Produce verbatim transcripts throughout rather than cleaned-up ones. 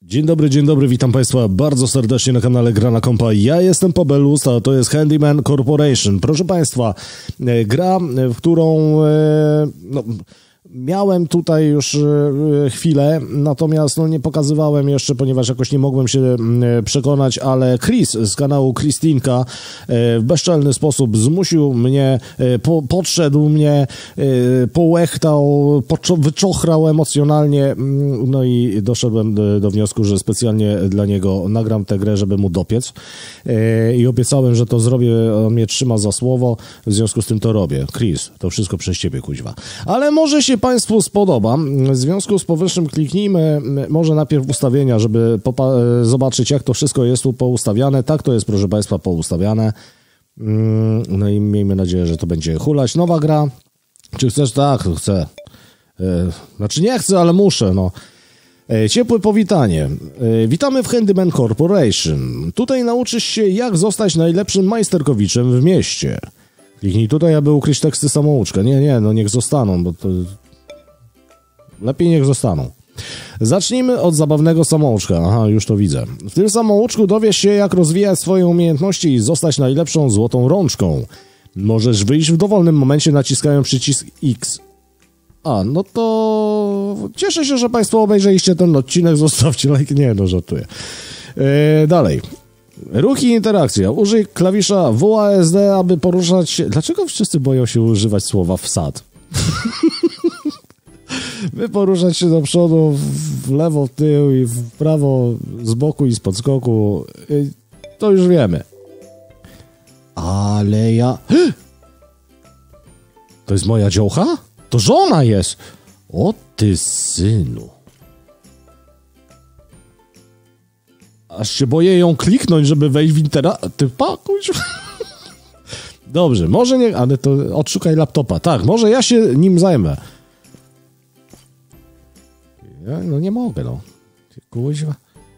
Dzień dobry, dzień dobry, witam Państwa bardzo serdecznie na kanale Gra na Kompa. Ja jestem Pobelus, a to jest Handyman Corporation. Proszę Państwa, gra, w którą no, miałem tutaj już chwilę, natomiast no, nie pokazywałem jeszcze, ponieważ jakoś nie mogłem się przekonać, ale Chris z kanału Christinka w bezczelny sposób zmusił mnie, po, podszedł mnie, połechtał, wyczochrał emocjonalnie, no i doszedłem do, do wniosku, że specjalnie dla niego nagram tę grę, żeby mu dopiec i obiecałem, że to zrobię, on mnie trzyma za słowo, w związku z tym to robię. Chris, to wszystko przez ciebie, kuźwa. Ale może się Państwu spodoba. W związku z powyższym kliknijmy może najpierw ustawienia, żeby zobaczyć, jak to wszystko jest tu poustawiane. Tak to jest, proszę Państwa, poustawiane. No i miejmy nadzieję, że to będzie hulać. Nowa gra. Czy chcesz? Tak, to chcę. Znaczy nie chcę, ale muszę, no. Ciepłe powitanie. Witamy w Handyman Corporation. Tutaj nauczysz się, jak zostać najlepszym majsterkowiczem w mieście. Kliknij tutaj, aby ukryć teksty samouczka. Nie, nie, no niech zostaną, bo to... Lepiej niech zostaną. Zacznijmy od zabawnego samouczka. Aha, już to widzę. W tym samouczku dowiesz się, jak rozwijać swoje umiejętności i zostać najlepszą złotą rączką. Możesz wyjść w dowolnym momencie, naciskając przycisk X. A, no to... Cieszę się, że Państwo obejrzeliście ten odcinek. Zostawcie like. Nie, no żartuję. Eee, dalej. Ruch i interakcja. Użyj klawisza W A S D, aby poruszać się... Dlaczego wszyscy boją się używać słowa wsad? By poruszać się do przodu, w lewo, w tył i w prawo, z boku i z podskoku. To już wiemy. Ale ja... To jest moja dziołcha? To żona jest! O ty synu. Aż się boję ją kliknąć, żeby wejść w interakcję. Ty pakuś. Dobrze, może nie... Ale to odszukaj laptopa. Tak, może ja się nim zajmę. Ja, no nie mogę, no. Kuźwa.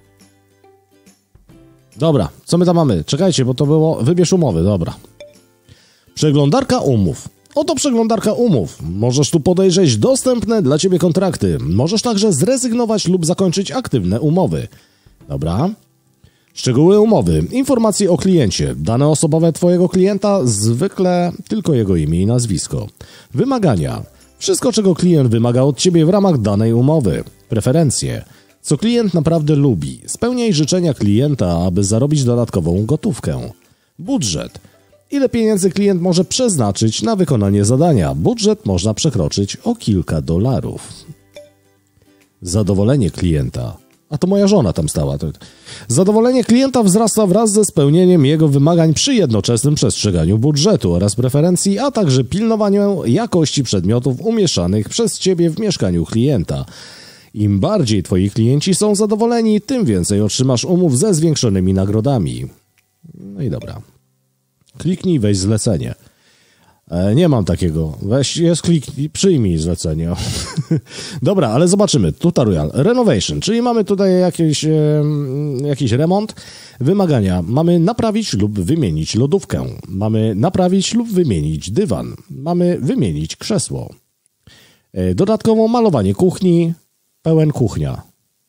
Dobra, co my tam mamy? Czekajcie, bo to było... Wybierz umowy, dobra. Przeglądarka umów. Oto przeglądarka umów. Możesz tu podejrzeć dostępne dla Ciebie kontrakty. Możesz także zrezygnować lub zakończyć aktywne umowy. Dobra. Szczegóły umowy. Informacje o kliencie. Dane osobowe Twojego klienta, zwykle tylko jego imię i nazwisko. Wymagania. Wszystko, czego klient wymaga od Ciebie w ramach danej umowy. Preferencje. Co klient naprawdę lubi. Spełniaj życzenia klienta, aby zarobić dodatkową gotówkę. Budżet. Ile pieniędzy klient może przeznaczyć na wykonanie zadania? Budżet można przekroczyć o kilka dolarów. Zadowolenie klienta. A to moja żona tam stała. Zadowolenie klienta wzrasta wraz ze spełnieniem jego wymagań przy jednoczesnym przestrzeganiu budżetu oraz preferencji, a także pilnowaniu jakości przedmiotów umieszczanych przez Ciebie w mieszkaniu klienta. Im bardziej Twoi klienci są zadowoleni, tym więcej otrzymasz umów ze zwiększonymi nagrodami. No i dobra. Kliknij, weź zlecenie. E, nie mam takiego. Weź, jest kliknij, przyjmij zlecenie. Dobra, ale zobaczymy. Tutorial. Renovation, czyli mamy tutaj jakiś, e, jakiś remont. Wymagania. Mamy naprawić lub wymienić lodówkę. Mamy naprawić lub wymienić dywan. Mamy wymienić krzesło. E, dodatkowo malowanie kuchni. Pełen kuchnia.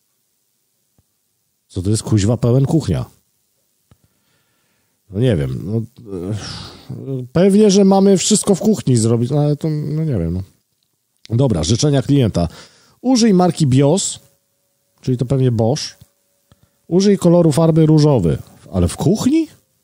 Co to jest kuźwa pełen kuchnia? No nie wiem. No, pewnie, że mamy wszystko w kuchni zrobić, no ale to no nie wiem. No. Dobra, życzenia klienta. Użyj marki BIOS, czyli to pewnie Bosch. Użyj koloru farby różowy. Ale w kuchni?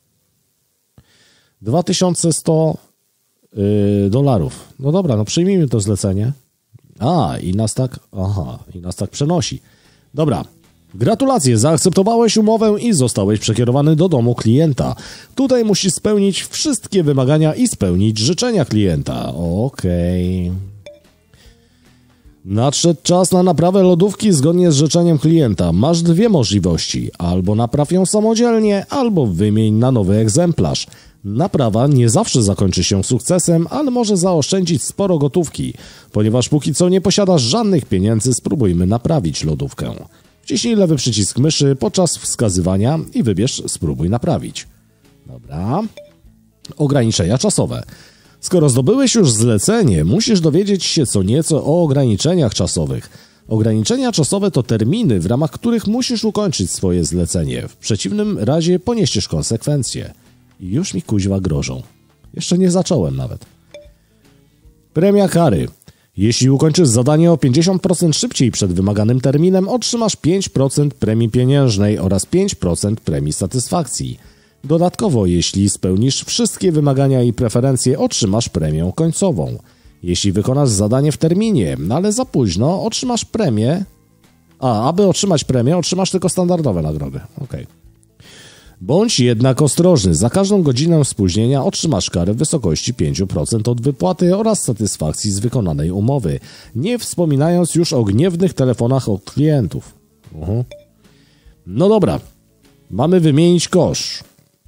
dwa tysiące sto yy, dolarów. No dobra, no przyjmijmy to zlecenie. A, i nas tak... Aha, i nas tak przenosi. Dobra. Gratulacje, zaakceptowałeś umowę i zostałeś przekierowany do domu klienta. Tutaj musisz spełnić wszystkie wymagania i spełnić życzenia klienta. Okej. Okay. Nadszedł czas na naprawę lodówki zgodnie z życzeniem klienta. Masz dwie możliwości. Albo napraw ją samodzielnie, albo wymień na nowy egzemplarz. Naprawa nie zawsze zakończy się sukcesem, ale może zaoszczędzić sporo gotówki. Ponieważ póki co nie posiadasz żadnych pieniędzy, spróbujmy naprawić lodówkę. Wciśnij lewy przycisk myszy podczas wskazywania i wybierz spróbuj naprawić. Dobra. Ograniczenia czasowe. Skoro zdobyłeś już zlecenie, musisz dowiedzieć się co nieco o ograniczeniach czasowych. Ograniczenia czasowe to terminy, w ramach których musisz ukończyć swoje zlecenie. W przeciwnym razie poniesiesz konsekwencje. I już mi kuźwa grożą. Jeszcze nie zacząłem nawet. Premia kary. Jeśli ukończysz zadanie o pięćdziesiąt procent szybciej przed wymaganym terminem, otrzymasz pięć procent premii pieniężnej oraz pięć procent premii satysfakcji. Dodatkowo, jeśli spełnisz wszystkie wymagania i preferencje, otrzymasz premię końcową. Jeśli wykonasz zadanie w terminie, ale za późno, otrzymasz premię. A, aby otrzymać premię, otrzymasz tylko standardowe nagrody. Okej. Bądź jednak ostrożny. Za każdą godzinę spóźnienia otrzymasz karę w wysokości pięć procent od wypłaty oraz satysfakcji z wykonanej umowy. Nie wspominając już o gniewnych telefonach od klientów. Uh-huh. No dobra. Mamy wymienić kosz.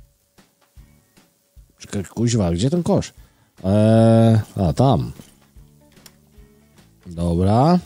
Czekaj, kuźwa, gdzie ten kosz? Eee, a, tam. Dobra.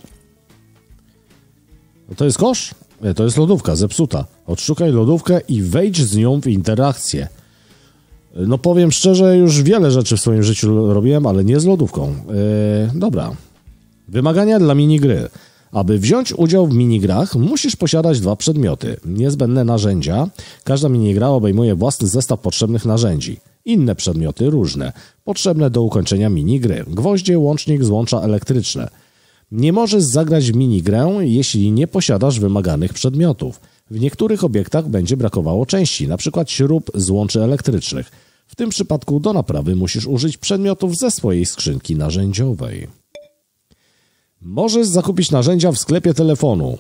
To jest kosz? Nie, to jest lodówka zepsuta. Odszukaj lodówkę i wejdź z nią w interakcję. No powiem szczerze, już wiele rzeczy w swoim życiu robiłem, ale nie z lodówką. Eee, dobra. Wymagania dla minigry. Aby wziąć udział w minigrach, musisz posiadać dwa przedmioty. Niezbędne narzędzia. Każda minigra obejmuje własny zestaw potrzebnych narzędzi. Inne przedmioty różne, potrzebne do ukończenia minigry. Gwoździe, łącznik, złącza elektryczne. Nie możesz zagrać w minigrę, jeśli nie posiadasz wymaganych przedmiotów. W niektórych obiektach będzie brakowało części, np. śrub, złączy elektrycznych. W tym przypadku do naprawy musisz użyć przedmiotów ze swojej skrzynki narzędziowej. Możesz zakupić narzędzia w sklepie telefonu.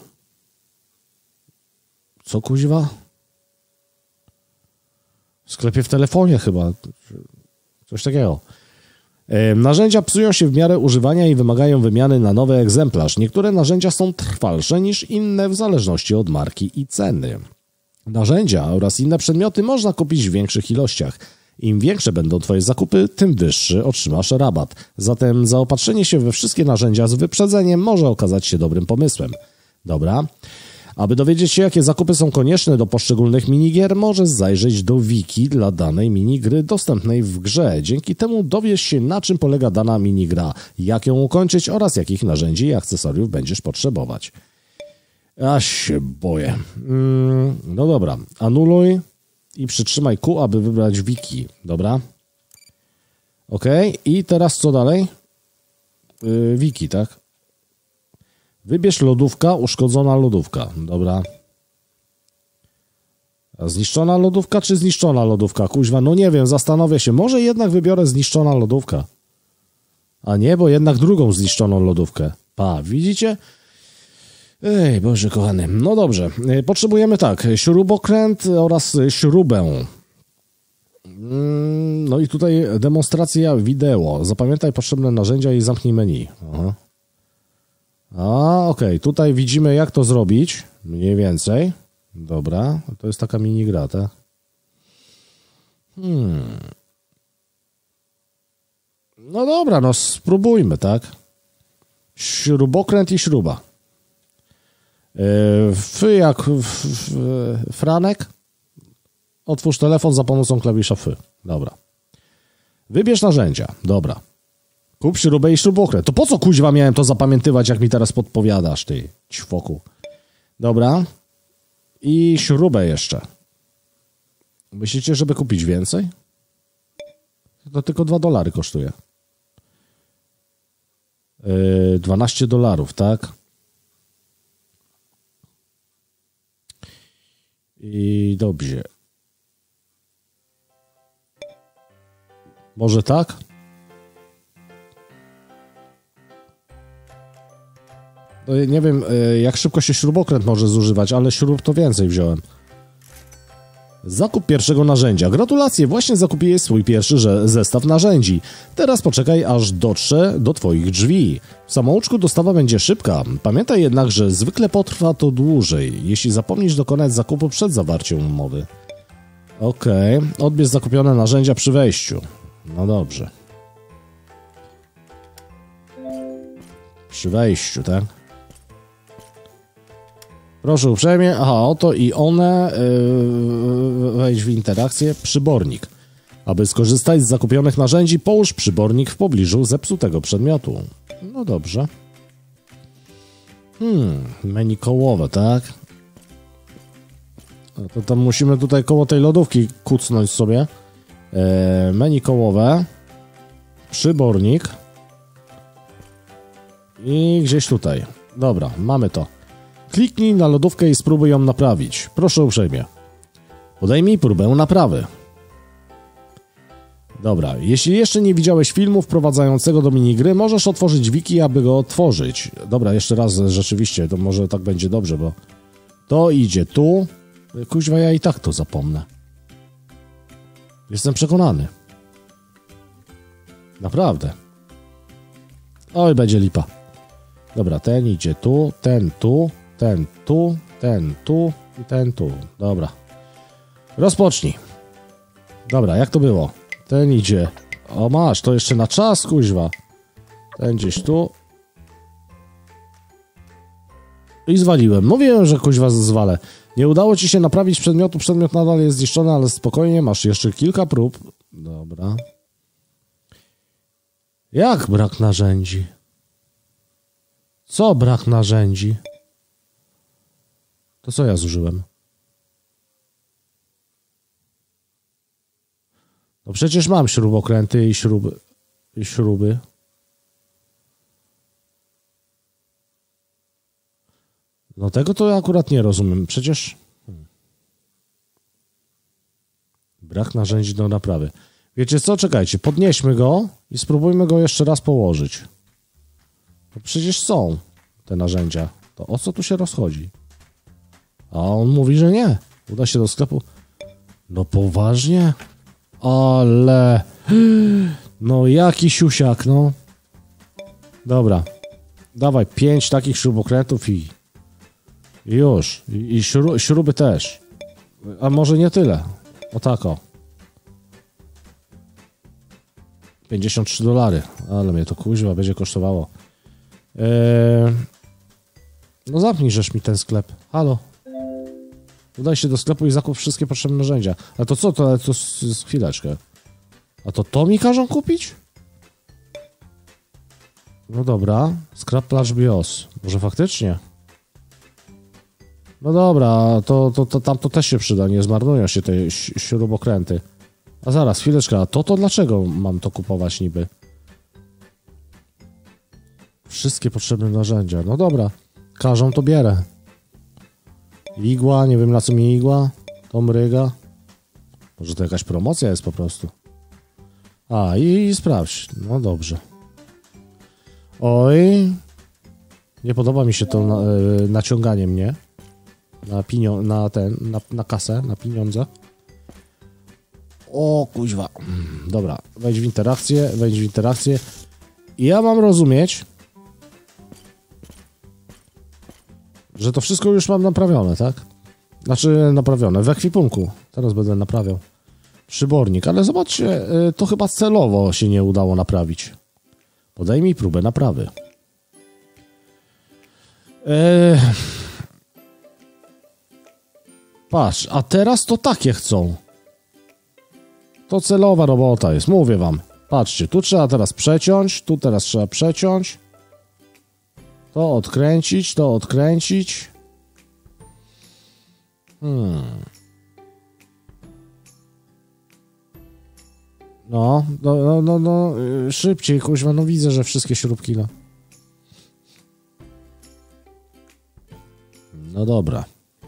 Co kuźwa? W sklepie w telefonie chyba. Coś takiego. E, narzędzia psują się w miarę używania i wymagają wymiany na nowy egzemplarz. Niektóre narzędzia są trwalsze niż inne w zależności od marki i ceny. Narzędzia oraz inne przedmioty można kupić w większych ilościach. Im większe będą Twoje zakupy, tym wyższy otrzymasz rabat. Zatem zaopatrzenie się we wszystkie narzędzia z wyprzedzeniem może okazać się dobrym pomysłem. Dobra. Aby dowiedzieć się, jakie zakupy są konieczne do poszczególnych minigier, możesz zajrzeć do wiki dla danej minigry dostępnej w grze. Dzięki temu dowiesz się, na czym polega dana minigra, jak ją ukończyć oraz jakich narzędzi i akcesoriów będziesz potrzebować. Aż się boję. Mm, no dobra, anuluj i przytrzymaj Q, aby wybrać wiki. Dobra. Ok, i teraz co dalej? Yy, wiki, tak? Wybierz lodówka, uszkodzona lodówka. Dobra. A zniszczona lodówka czy zniszczona lodówka? Kuźwa, no nie wiem, zastanowię się. Może jednak wybiorę zniszczona lodówka. A nie, bo jednak drugą zniszczoną lodówkę. Pa, widzicie? Ej, Boże kochany. No dobrze. Potrzebujemy tak, śrubokręt oraz śrubę. No i tutaj demonstracja wideo. Zapamiętaj potrzebne narzędzia i zamknij menu. Aha. A, okej, okay. Tutaj widzimy, jak to zrobić, mniej więcej. Dobra, to jest taka minigra, tak? Hmm. No dobra, no spróbujmy, tak? Śrubokręt i śruba. F jak f, f, Franek. Otwórz telefon za pomocą klawisza F. Dobra. Wybierz narzędzia. Dobra. Kup śrubę i śrubokręt. To po co kuźwa miałem to zapamiętywać, jak mi teraz podpowiadasz, ty ćwoku. Dobra. I śrubę jeszcze. Myślicie, żeby kupić więcej? To tylko dwa dolary kosztuje. Yy, dwanaście dolarów, tak? I dobrze. Może tak? Nie wiem, jak szybko się śrubokręt może zużywać, ale śrub to więcej wziąłem. Zakup pierwszego narzędzia. Gratulacje, właśnie zakupiłeś swój pierwszy zestaw narzędzi. Teraz poczekaj, aż dotrze do Twoich drzwi. W samouczku dostawa będzie szybka. Pamiętaj jednak, że zwykle potrwa to dłużej, jeśli zapomnisz dokonać zakupu przed zawarciem umowy. Okej, okay. Odbierz zakupione narzędzia przy wejściu. No dobrze. Przy wejściu, tak? Proszę uprzejmie. Aha, oto i one. Yy, wejdź w interakcję. Przybornik. Aby skorzystać z zakupionych narzędzi, połóż przybornik w pobliżu zepsutego przedmiotu. No dobrze. Hmm, menu kołowe, tak? No to tam musimy tutaj koło tej lodówki kucnąć sobie. E, menu kołowe. Przybornik. I gdzieś tutaj. Dobra, mamy to. Kliknij na lodówkę i spróbuj ją naprawić. Proszę uprzejmie. Podejmij próbę naprawy. Dobra, jeśli jeszcze nie widziałeś filmu wprowadzającego do minigry, możesz otworzyć wiki, aby go otworzyć. Dobra, jeszcze raz rzeczywiście, to może tak będzie dobrze, bo to idzie tu. Kuźwa, ja i tak to zapomnę. Jestem przekonany. Naprawdę. Oj, będzie lipa. Dobra, ten idzie tu, ten tu, ten tu, ten tu i ten tu. Dobra. Rozpocznij. Dobra, jak to było? Ten idzie. O, masz, to jeszcze na czas, kuźwa. Ten gdzieś tu. I zwaliłem. Mówiłem, że kuźwa zwalę. Nie udało ci się naprawić przedmiotu. Przedmiot nadal jest zniszczony, ale spokojnie, masz jeszcze kilka prób. Dobra. Jak brak narzędzi? Co brak narzędzi? To co ja zużyłem? No przecież mam śrubokręty i śruby. I śruby. No tego to ja akurat nie rozumiem. Przecież... Hmm. Brak narzędzi do naprawy. Wiecie co? Czekajcie. Podnieśmy go i spróbujmy go jeszcze raz położyć. No przecież są te narzędzia. To o co tu się rozchodzi? A on mówi, że nie. Uda się do sklepu. No poważnie? Ale... No jaki siusiak, no. Dobra. Dawaj, pięć takich śrubokrętów i... i już. I, i śru... śruby też. A może nie tyle. O tak o. pięćdziesiąt trzy dolary. Ale mnie to kuźwa będzie kosztowało. Eee... No zamknij żeś mi ten sklep. Halo. Udaj się do sklepu i zakup wszystkie potrzebne narzędzia. A to co? To, to z, z chwileczkę. A to to mi każą kupić? No dobra. Scrap Plash Bios. Może faktycznie? No dobra, to, to, to tam to też się przyda. Nie zmarnują się te śrubokręty. A zaraz, chwileczkę. A to to dlaczego mam to kupować niby? Wszystkie potrzebne narzędzia. No dobra. Każą to bierę. Igła, nie wiem na co mi igła. To mryga. Może to jakaś promocja jest po prostu. A, i, i sprawdź. No dobrze. Oj. Nie podoba mi się to na, y, naciąganie mnie. Na pienio- na ten, na, na kasę, na pieniądze. O, kuźwa. Dobra, wejdź w interakcję, wejdź w interakcję. I ja mam rozumieć, że to wszystko już mam naprawione, tak? Znaczy naprawione w ekwipunku. Teraz będę naprawiał. Przybornik, ale zobaczcie, to chyba celowo się nie udało naprawić. Podejmij próbę naprawy. Eee... Patrz, a teraz to takie chcą. To celowa robota jest, mówię wam. Patrzcie, tu trzeba teraz przeciąć, tu teraz trzeba przeciąć. To odkręcić, to odkręcić. Hmm. No, no, no, no, no, szybciej, kuźwa, no widzę, że wszystkie śrubki, no. No dobra.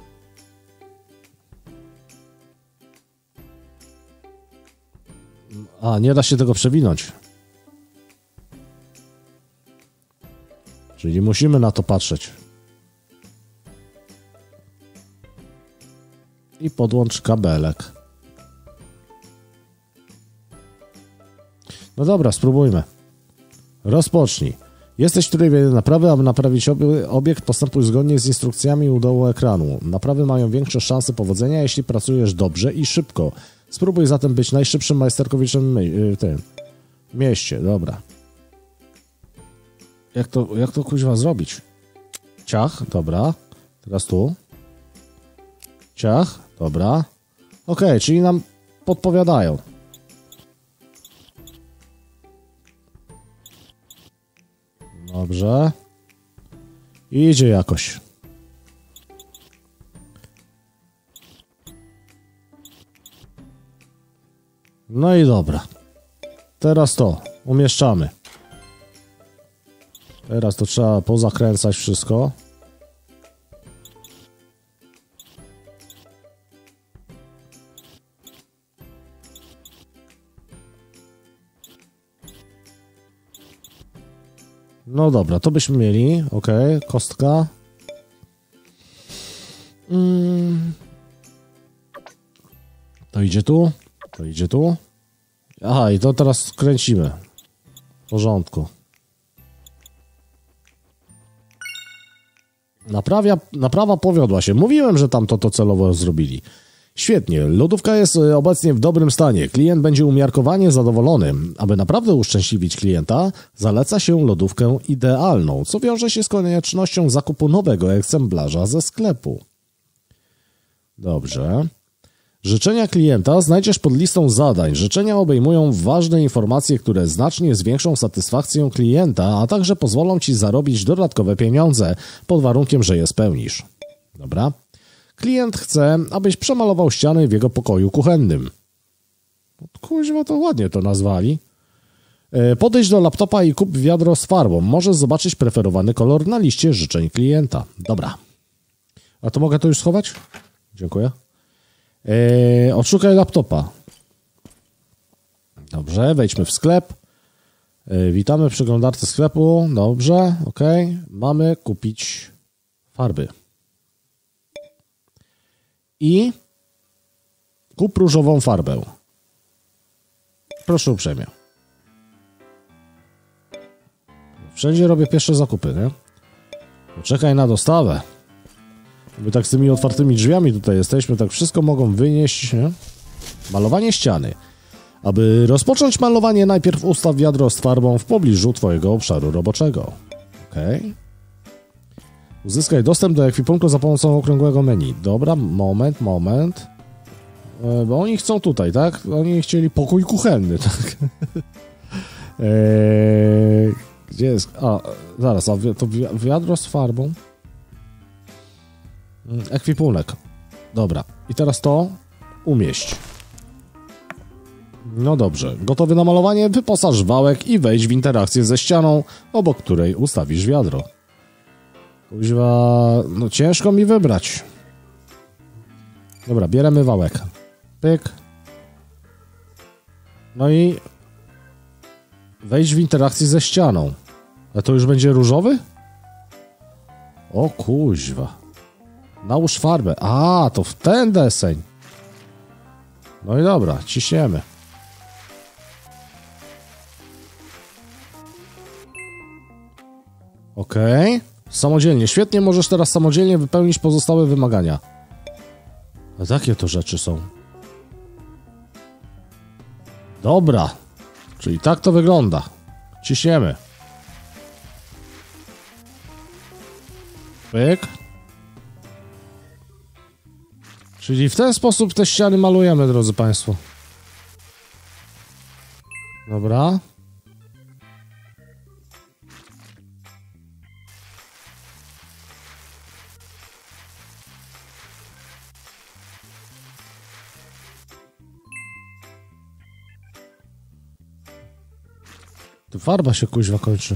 A, nie da się tego przewinąć. Czyli musimy na to patrzeć. I podłącz kabelek. No dobra, spróbujmy. Rozpocznij. Jesteś w trybie naprawy, aby naprawić obiekt, postępuj zgodnie z instrukcjami u dołu ekranu. Naprawy mają większe szanse powodzenia, jeśli pracujesz dobrze i szybko. Spróbuj zatem być najszybszym majsterkowiczem w tym mieście. Dobra. Jak to, jak to kuźwa zrobić? Ciach, dobra. Teraz tu. Ciach, dobra. Okej, okay, czyli nam podpowiadają. Dobrze. Idzie jakoś. No i dobra. Teraz to umieszczamy. Teraz to trzeba pozakręcać wszystko. No dobra, to byśmy mieli. Ok, kostka. Mm. To idzie tu. To idzie tu. Aha, i to teraz kręcimy. W porządku. Naprawia, naprawa powiodła się. Mówiłem, że tam to, to celowo zrobili. Świetnie. Lodówka jest obecnie w dobrym stanie. Klient będzie umiarkowanie zadowolony. Aby naprawdę uszczęśliwić klienta, zaleca się lodówkę idealną, co wiąże się z koniecznością zakupu nowego egzemplarza ze sklepu. Dobrze. Życzenia klienta znajdziesz pod listą zadań. Życzenia obejmują ważne informacje, które znacznie zwiększą satysfakcję klienta, a także pozwolą ci zarobić dodatkowe pieniądze, pod warunkiem, że je spełnisz. Dobra. Klient chce, abyś przemalował ściany w jego pokoju kuchennym. Kuźwa, to ładnie to nazwali. Podejdź do laptopa i kup wiadro z farbą. Możesz zobaczyć preferowany kolor na liście życzeń klienta. Dobra. A to mogę to już schować? Dziękuję. Eee, odszukaj laptopa. Dobrze, wejdźmy w sklep. Eee, witamy w przeglądarce sklepu. Dobrze, ok. Mamy kupić farby. I kup różową farbę. Proszę uprzejmie. Wszędzie robię pierwsze zakupy, nie? Poczekaj na dostawę. My tak z tymi otwartymi drzwiami tutaj jesteśmy, tak wszystko mogą wynieść, nie? Malowanie ściany. Aby rozpocząć malowanie, najpierw ustaw wiadro z farbą w pobliżu twojego obszaru roboczego. Ok. Uzyskaj dostęp do ekwipunku za pomocą okrągłego menu. Dobra, moment, moment. E, bo oni chcą tutaj, tak? Oni chcieli pokój kuchenny, tak? e, gdzie jest? A, zaraz, a to wiadro z farbą. Ekwipunek. Dobra. I teraz to umieść. No dobrze. Gotowy na malowanie? Wyposaż wałek i wejdź w interakcję ze ścianą, obok której ustawisz wiadro. Kuźwa, no ciężko mi wybrać. Dobra, bierzemy wałek. Pyk. No i wejdź w interakcję ze ścianą. A to już będzie różowy? O kuźwa. Nałóż farbę. A, to w ten deseń. No i dobra, ciśniemy. Okej. Okay. Samodzielnie. Świetnie, możesz teraz samodzielnie wypełnić pozostałe wymagania. A takie to rzeczy są. Dobra. Czyli tak to wygląda. Ciśniemy. Pyk. Czyli w ten sposób te ściany malujemy, drodzy Państwo. Dobra. Tu farba się kuźwa kończy.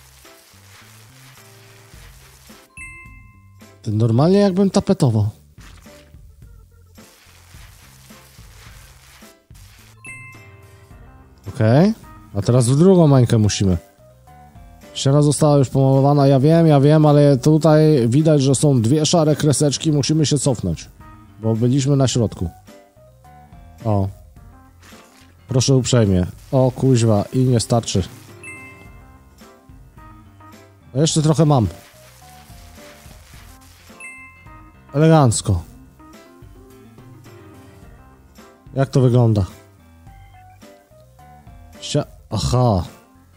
To normalnie jakbym tapetował. Okej, okay. A teraz w drugą mańkę musimy. Ściana została już pomalowana, ja wiem, ja wiem, ale tutaj widać, że są dwie szare kreseczki, musimy się cofnąć. Bo byliśmy na środku. O. Proszę uprzejmie. O kuźwa, i nie starczy. A jeszcze trochę mam. Elegancko. Jak to wygląda? Ścia... Aha.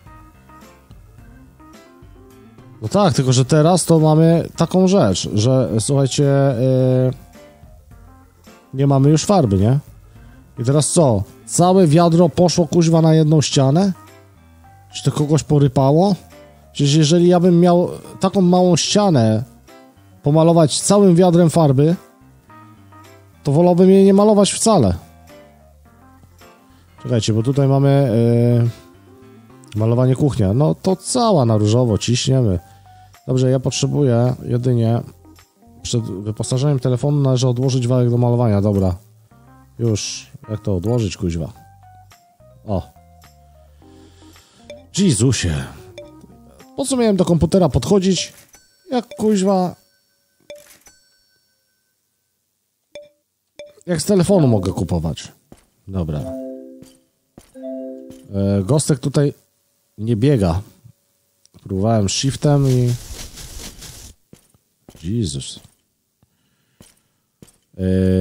No tak, tylko że teraz to mamy taką rzecz, że słuchajcie, yy... nie mamy już farby, nie? I teraz co? Całe wiadro poszło kuźwa na jedną ścianę? Czy to kogoś porypało? Przecież jeżeli ja bym miał taką małą ścianę pomalować całym wiadrem farby, to wolałbym jej nie malować wcale. Czekajcie, bo tutaj mamy yy, malowanie kuchnia. No to cała na różowo ciśniemy. Dobrze, ja potrzebuję jedynie przed wyposażeniem telefonu należy odłożyć wałek do malowania. Dobra. Już. Jak to odłożyć, kuźwa? O. Jezusie. Po co miałem do komputera podchodzić? Jak kuźwa... Jak z telefonu mogę kupować. Dobra. E, Gostek tutaj nie biega. Próbowałem shiftem i... Jezus. E,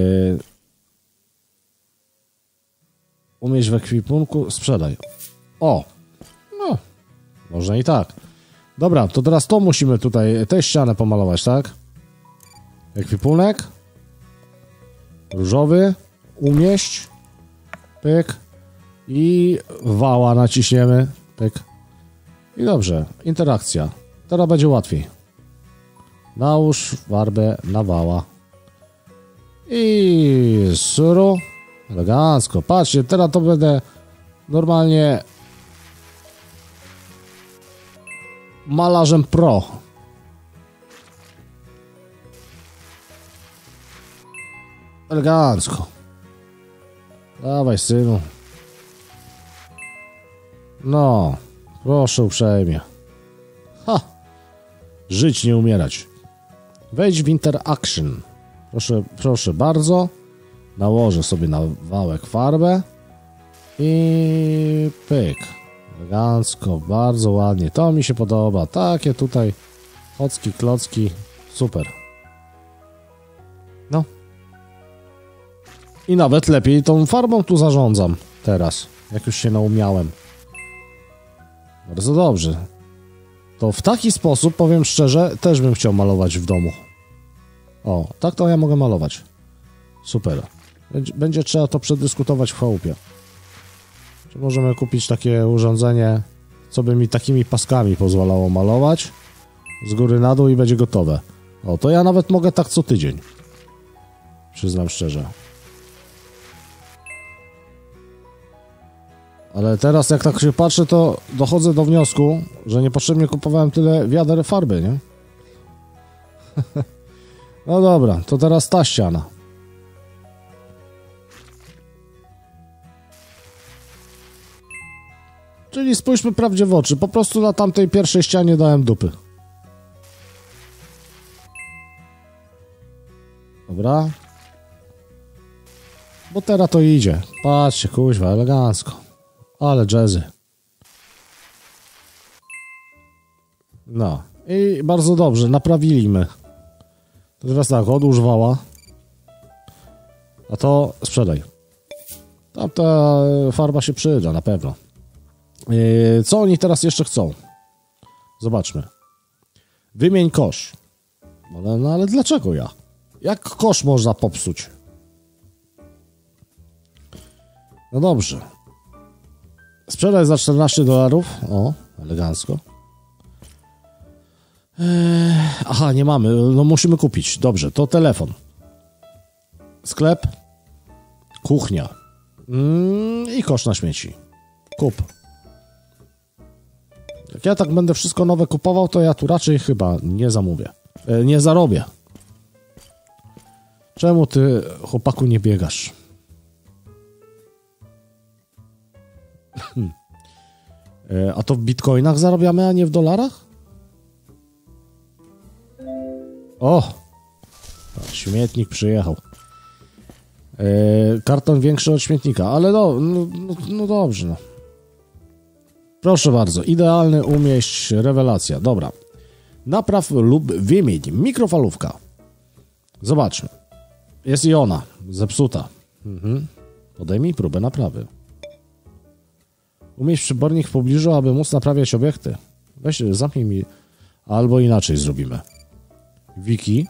umieść w ekwipunku, sprzedaj. O! No, można i tak. Dobra, to teraz to musimy tutaj, tę ścianę pomalować, tak? Ekwipunek. Różowy. Umieść. Pyk. I wała naciśniemy. Pyk. I dobrze. Interakcja. Teraz będzie łatwiej. Nałóż farbę na wała. I suru. Elegancko. Patrzcie, teraz to będę normalnie malarzem pro. Elegancko. Dawaj, synu. No, proszę uprzejmie. Ha! Żyć, nie umierać. Wejdź w Interaction. Proszę, proszę bardzo. Nałożę sobie na wałek farbę. I pyk. Elegancko, bardzo ładnie. To mi się podoba. Takie tutaj chocki, klocki. Super. No. I nawet lepiej tą farbą tu zarządzam teraz, jak już się naumiałem. Bardzo dobrze. To w taki sposób, powiem szczerze, też bym chciał malować w domu. O, tak to ja mogę malować. Super. Będzie, będzie trzeba to przedyskutować w chałupie. Czy możemy kupić takie urządzenie, co by mi takimi paskami pozwalało malować z góry na dół i będzie gotowe. O, to ja nawet mogę tak co tydzień. Przyznam szczerze. Ale teraz jak tak się patrzę, to dochodzę do wniosku, że niepotrzebnie kupowałem tyle wiader farby, nie? No dobra, to teraz ta ściana. Czyli spójrzmy prawdzie w oczy. Po prostu na tamtej pierwszej ścianie dałem dupy. Dobra. Bo teraz to idzie. Patrzcie, kuźwa, elegancko. Ale jazzy. No. I bardzo dobrze, naprawiliśmy. To teraz tak, odłóż wała. A to sprzedaj. Tamta farba się przyda, na pewno. Yy, co oni teraz jeszcze chcą? Zobaczmy. Wymień kosz. No, no ale dlaczego ja? Jak kosz można popsuć? No dobrze. Sprzedaj za czternaście dolarów. O, elegancko. Eee, aha, nie mamy. No musimy kupić. Dobrze, to telefon. Sklep. Kuchnia. Mm, i kosz na śmieci. Kup. Jak ja tak będę wszystko nowe kupował, to ja tu raczej chyba nie zamówię. E, nie zarobię. Czemu ty, chłopaku, nie biegasz? e, a to w bitcoinach zarabiamy, a nie w dolarach? O! Śmietnik przyjechał. E, karton większy od śmietnika, ale no, no, no, no dobrze, no. Proszę bardzo, idealny umieść, rewelacja. Dobra. Napraw lub wymień. Mikrofalówka. Zobaczmy. Jest i ona. Zepsuta. Mhm. Podejmij próbę naprawy. Umieść przybornik w pobliżu, aby móc naprawiać obiekty. Weź, zamknij mi. Albo inaczej zrobimy. Wiki.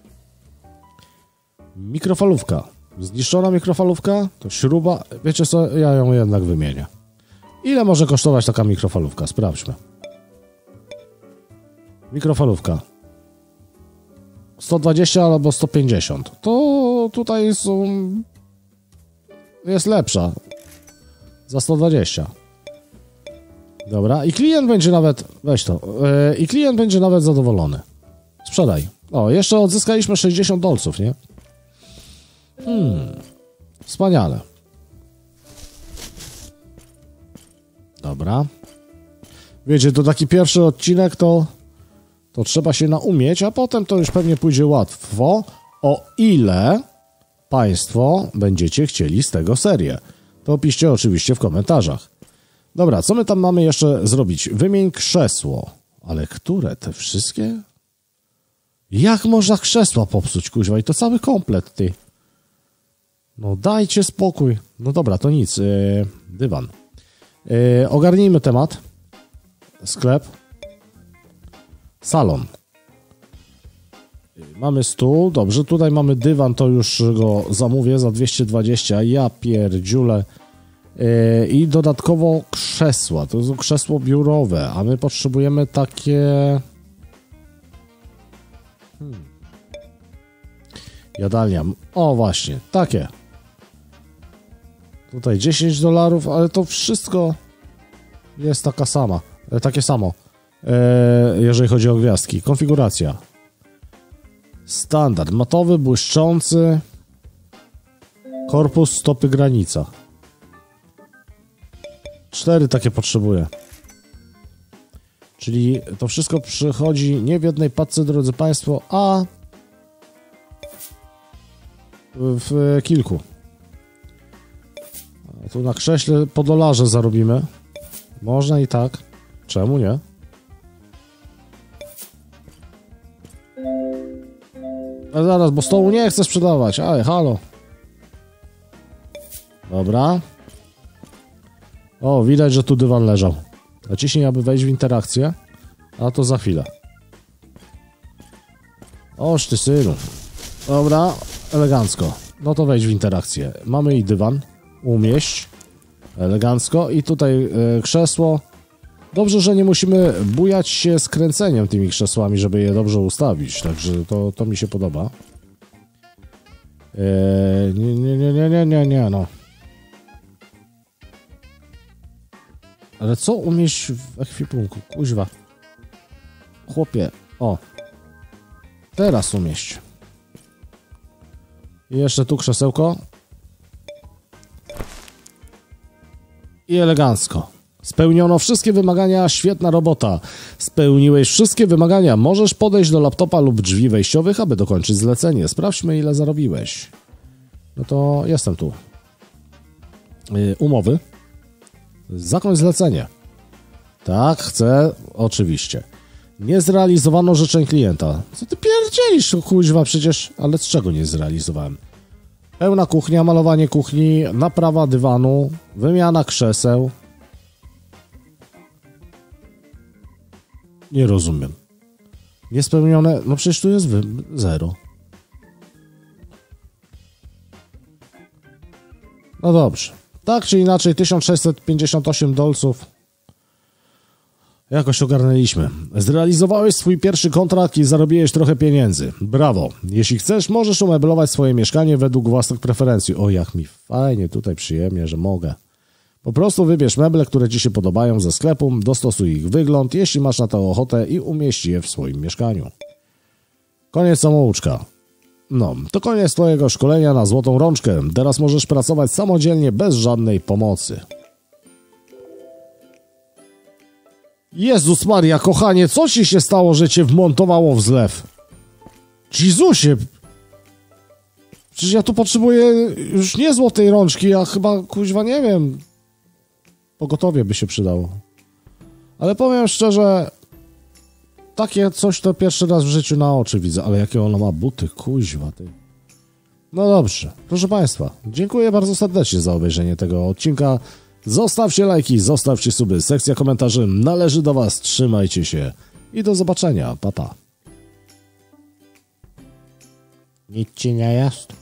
Mikrofalówka. Zniszczona mikrofalówka. To śruba. Wiecie co? Ja ją jednak wymienię. Ile może kosztować taka mikrofalówka? Sprawdźmy. Mikrofalówka. sto dwadzieścia albo sto pięćdziesiąt. To tutaj są... jest lepsza. Za sto dwadzieścia. Dobra, i klient będzie nawet... weź to. Yy, I klient będzie nawet zadowolony. Sprzedaj. O, jeszcze odzyskaliśmy sześćdziesiąt dolców, nie? Hmm. Wspaniale. Dobra. Wiecie, to taki pierwszy odcinek to... to trzeba się naumieć, a potem to już pewnie pójdzie łatwo, o ile Państwo będziecie chcieli z tego serię. To piszcie oczywiście w komentarzach. Dobra, co my tam mamy jeszcze zrobić? Wymień krzesło. Ale które? Te wszystkie? Jak można krzesła popsuć, kuźwa? I to cały komplet, ty. No dajcie spokój. No dobra, to nic. Yy, dywan. Yy, ogarnijmy temat. Sklep. Salon. Mamy stół, dobrze, tutaj mamy dywan, to już go zamówię za dwieście dwadzieścia, ja pierdziule. Yy, I dodatkowo krzesła, to jest krzesło biurowe, a my potrzebujemy takie... Hmm. Jadalnia, o właśnie, takie. Tutaj dziesięć dolarów, ale to wszystko jest taka sama, takie samo. Jeżeli chodzi o gwiazdki. Konfiguracja. Standard. Matowy, błyszczący. Korpus, stopy, granica. Cztery takie potrzebuję. Czyli to wszystko przychodzi nie w jednej paczce, drodzy Państwo, a w kilku. A tu na krześle po dolarze zarobimy. Można i tak. Czemu nie? A zaraz, bo stołu nie chcę sprzedawać. Ale halo. Dobra. O, widać, że tu dywan leżał. Naciśnij, aby wejść w interakcję. A to za chwilę. Oż ty synu. Dobra, elegancko. No to wejdź w interakcję. Mamy i dywan. Umieść. Elegancko. I tutaj y, krzesło. Dobrze, że nie musimy bujać się z kręceniem tymi krzesłami, żeby je dobrze ustawić. Także to, to mi się podoba. Eee, nie, nie, nie, nie, nie, nie, nie, no. Ale co umieść w ekwipunku? Kuźwa. Chłopie, o. Teraz umieść. I jeszcze tu krzesełko. I elegancko. Spełniono wszystkie wymagania, świetna robota. Spełniłeś wszystkie wymagania. Możesz podejść do laptopa lub drzwi wejściowych, aby dokończyć zlecenie. Sprawdźmy, ile zarobiłeś. No to jestem tu. Yy, umowy. Zakończ zlecenie. Tak, chcę. Oczywiście. Nie zrealizowano życzeń klienta. Co ty pierdzielisz, kuźwa, przecież... Ale z czego nie zrealizowałem? Pełna kuchnia, malowanie kuchni, naprawa dywanu, wymiana krzeseł. Nie rozumiem. Niespełnione... No przecież tu jest wy... zero. No dobrze. Tak czy inaczej tysiąc sześćset pięćdziesiąt osiem dolców jakoś ogarnęliśmy. Zrealizowałeś swój pierwszy kontrakt i zarobiłeś trochę pieniędzy. Brawo. Jeśli chcesz, możesz umeblować swoje mieszkanie według własnych preferencji. O, jak mi fajnie tutaj przyjemnie, że mogę. Po prostu wybierz meble, które Ci się podobają ze sklepu, dostosuj ich wygląd, jeśli masz na to ochotę i umieść je w swoim mieszkaniu. Koniec samouczka. No, to koniec Twojego szkolenia na złotą rączkę. Teraz możesz pracować samodzielnie, bez żadnej pomocy. Jezus Maria, kochanie, co Ci się stało, że Cię wmontowało w zlew? Jezusie! Przecież ja tu potrzebuję już nie złotej rączki, a chyba, kuźwa, nie wiem... Pogotowie by się przydało. Ale powiem szczerze, takie coś to pierwszy raz w życiu na oczy widzę, ale jakie ona ma buty, kuźwa ty. No dobrze, proszę Państwa, dziękuję bardzo serdecznie za obejrzenie tego odcinka. Zostawcie lajki, zostawcie suby, sekcja komentarzy należy do Was, trzymajcie się i do zobaczenia, pa pa. Nic ci nie jest?